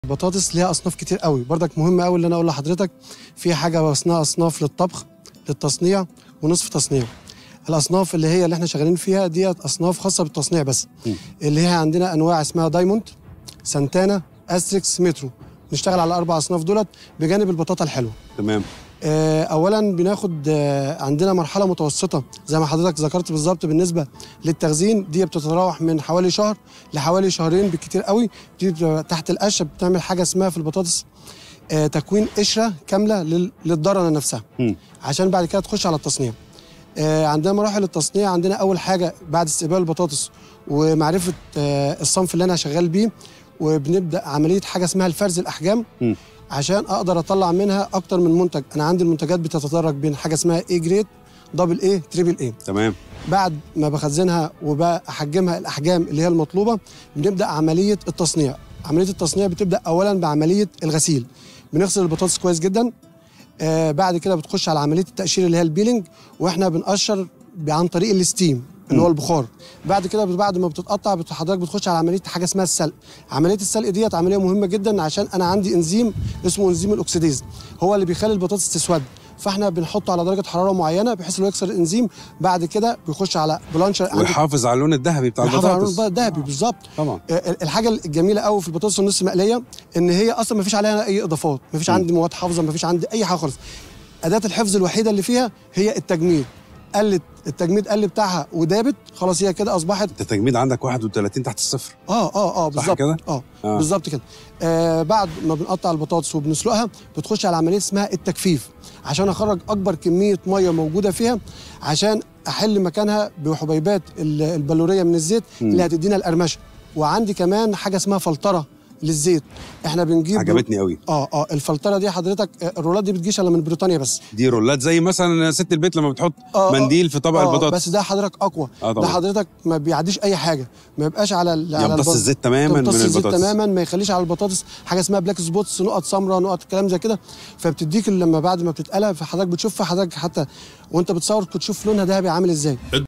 البطاطس ليها اصناف كتير قوي، برضك مهم قوي اللي انا اقول لحضرتك في حاجه اسمها اصناف للطبخ، للتصنيع ونصف تصنيع. الاصناف اللي احنا شغالين فيها ديت اصناف خاصه بالتصنيع بس. اللي هي عندنا انواع اسمها دايموند، سانتانا، استريكس، مترو. نشتغل على الاربع اصناف دولت بجانب البطاطا الحلوه. تمام. اولا بناخد عندنا مرحله متوسطه زي ما حضرتك ذكرت بالظبط. بالنسبه للتخزين دي بتتراوح من حوالي شهر لحوالي شهرين بالكتير قوي. دي تحت القشه بتعمل حاجه اسمها في البطاطس تكوين قشره كامله للضرنه نفسها عشان بعد كده تخش على التصنيع. عندنا مراحل التصنيع. عندنا اول حاجه بعد استقبال البطاطس ومعرفه الصنف اللي انا شغال بيه، وبنبدا عمليه حاجه اسمها الفرز الاحجام عشان اقدر اطلع منها اكتر من منتج. انا عندي المنتجات بتتدرج بين حاجه اسمها اي جريد، دبل اي، تريبل اي. تمام. بعد ما بخزنها وبحجمها الاحجام اللي هي المطلوبه بنبدا عمليه التصنيع. عمليه التصنيع بتبدا اولا بعمليه الغسيل. بنغسل البطاطس كويس جدا. بعد كده بتخش على عمليه التقشير اللي هي البيلينج، واحنا بنقشر عن طريق الستيم اللي هو البخار. بعد كده بعد ما بتتقطع حضرتك بتخش على عمليه حاجه اسمها السلق. عمليه السلق ديت عمليه مهمه جدا عشان انا عندي انزيم اسمه انزيم الاكسيديز، هو اللي بيخلي البطاطس تسود. فاحنا بنحطه على درجه حراره معينه بحيث انه يكسر الانزيم. بعد كده بيخش على بلانشر ويحافظ على اللون الذهبي بتاع البطاطس. يحافظ على اللون الذهبي بالظبط. طبعا. الحاجه الجميله قوي في البطاطس النص مقليه ان هي اصلا ما فيش عليها اي اضافات، ما فيش عندي مواد حافظه، ما فيش عندي اي حاجه خالص. اداه الحفظ الوحيده اللي فيها هي التجميد. التجميد قل بتاعها ودابت خلاص، هي كده اصبحت. التجميد عندك 31 تحت الصفر. بالظبط كده. بالظبط كده. بعد ما بنقطع البطاطس وبنسلقها بتخش على عمليه اسمها التجفيف عشان اخرج اكبر كميه ميه موجوده فيها، عشان احل مكانها بحبيبات البلوريه من الزيت اللي هتدينا القرمشه. وعندي كمان حاجه اسمها فلتره للزيت. احنا بنجيب عجبتني قوي. الفلتره دي حضرتك الرولات دي بتجيش الا من بريطانيا بس. دي رولات زي مثلا ست البيت لما بتحط منديل في طبق البطاطس. بس ده حضرتك اقوى. ده حضرتك ما بيعديش اي حاجه، ما يبقاش على يمتص الزيت تماما من البطاطس. تماما، ما يخليش على البطاطس حاجه اسمها بلاك سبوتس، نقط سمراء، نقط كلام زي كده. فبتديك لما بعد ما بتتقلى فحضرتك بتشوفها، حضرتك حتى وانت بتصور كنت تشوف لونها ذهبي عامل ازاي.